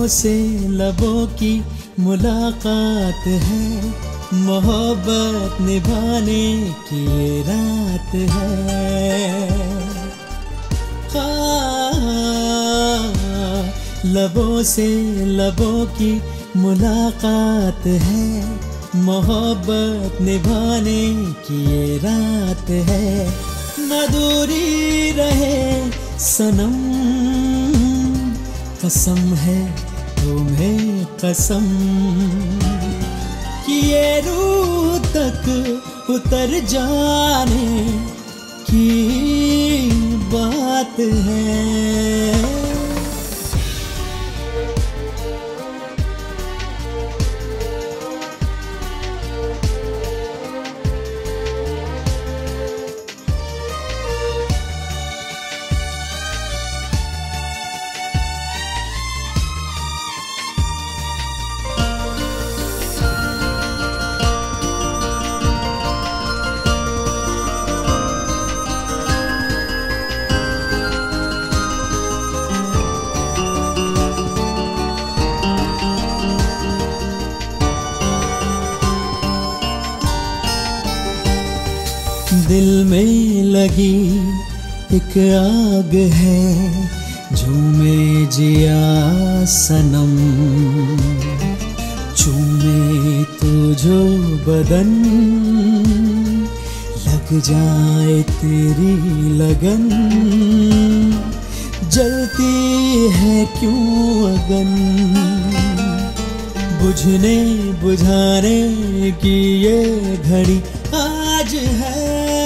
लबों से लबों की मुलाकात है, मोहब्बत निभाने की ये रात है। लबों से लबों की मुलाकात है, मोहब्बत निभाने की ये रात है। न दूरी रहे सनम, कसम है तुम्हें कसम, कि ये रूह तक उतर जाने की बात है। दिल में लगी एक आग है, झूमे जिया सनम, झूमे तुझो बदन, लग जाए तेरी लगन, जलती है क्यों अगन, बुझने बुझाने की ये घड़ी आज है।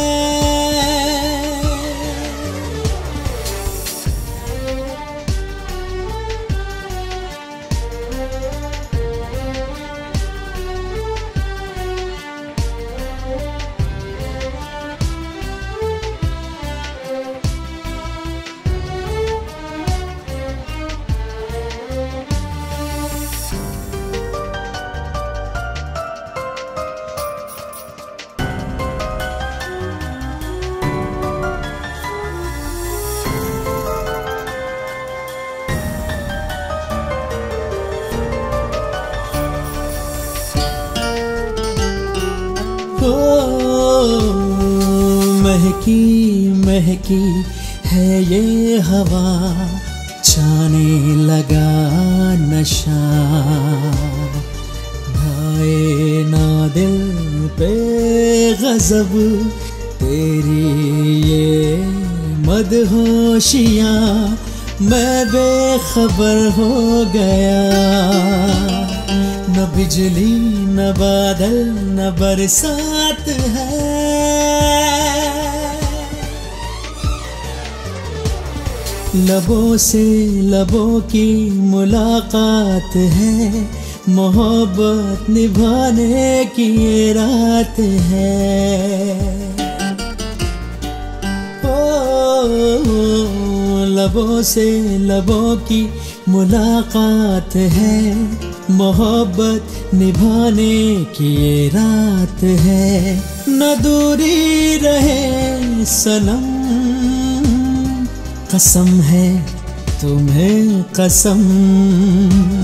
महकी महकी है ये हवा, छाने लगा नशा, भाए ना दिल पे गजब, तेरी ये मदहोशियाँ, मैं बेखबर हो गया। न बिजली न बादल न बरसात है, लबों से लबों की मुलाकात है, मोहब्बत निभाने की ये रात है। लबों से लबों की मुलाकात है, मोहब्बत निभाने की ये रात है। न दूरी रहे सनम, कसम है तुम्हें कसम।